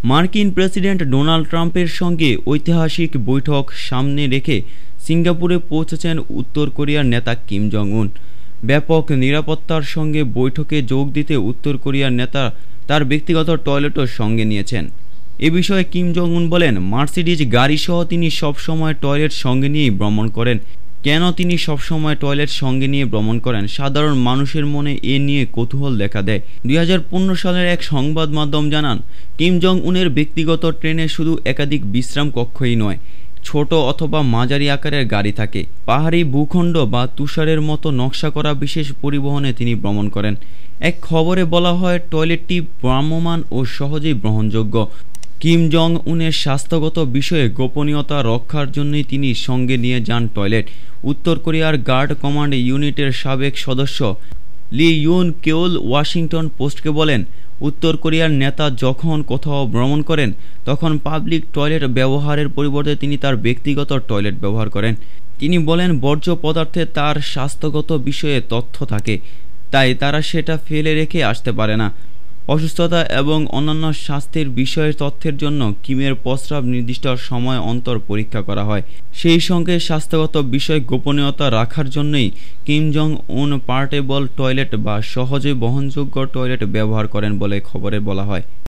মার্কিন president Donald ট্রাম্পের সঙ্গে ঐতিহাসিক বৈঠক সামনে রেখে সিঙ্গাপুরে পৌঁছেছেন উত্তর কোরিয়ার নেতা কিম জং উন। ব্যাপক নিরাপত্তার সঙ্গে বৈঠকে যোগ দিতে উত্তর কোরিয়ার নেতা তার ব্যক্তিগত টয়লেটও সঙ্গে নিয়েছেন। এ বিষয়ে কিম জং উন বলেন, মার্সিডিজ গাড়িসহ তিনি সবসময় টয়লেট সঙ্গে নিয়েই ভ্রমণ করেন। কেন তিনি সবসময় টয়লেট সঙ্গে নিয়ে ভ্রমণ করেন, সাধারণ মানুষের মনে এ নিয়ে কৌতূহল দেখা দেয়। 2015 সালের এক সংবাদ মাধ্যম জানান, কিম জং উনের ব্যক্তিগত ট্রেনে শুধু একাধিক বিশ্রাম কক্ষই নয়, ছোট অথবা মাঝারি আকারের গাড়ি থাকে। পাহাড়ি ভূখণ্ড বা তুষারের মতো নকশা করা বিশেষ পরিবহনে তিনি ভ্রমণ করেন। এক খবরে বলা হয়, টয়লেটটি ভ্রাম্যমাণ ও সহজেই গ্রহণযোগ্য। কিম জং উনের স্বাস্থ্যগত বিষয়ে গোপনীয়তা রক্ষার জন্যই তিনি সঙ্গে নিয়ে যান টয়লেট। উত্তর কোরিয়ার গার্ড কমান্ড ইউনিটের সাবেক সদস্য লি ইউন কেউল ওয়াশিংটন পোস্টকে বলেন, উত্তর কোরিয়ার নেতা যখন কোথাও ভ্রমণ করেন তখন পাবলিক টয়লেট ব্যবহারের পরিবর্তে তিনি তার ব্যক্তিগত টয়লেট ব্যবহার করেন। তিনি বলেন, বর্জ্য পদার্থে তার স্বাস্থ্যগত বিষয়ে তথ্য থাকে, তাই তারা সেটা ফেলে রেখে আসতে পারে না। অসুস্থতা এবং অন্যান্য স্বাস্থ্যের বিষয়ের তথ্যের জন্য কিমের প্রস্রাব নির্দিষ্ট সময় অন্তর পরীক্ষা করা হয়। সেই সঙ্গে স্বাস্থ্যগত বিষয় গোপনীয়তা রাখার জন্যই কিম জং উন পোর্টেবল টয়লেট বা সহজে বহনযোগ্য টয়লেট ব্যবহার করেন বলে খবরে বলা হয়।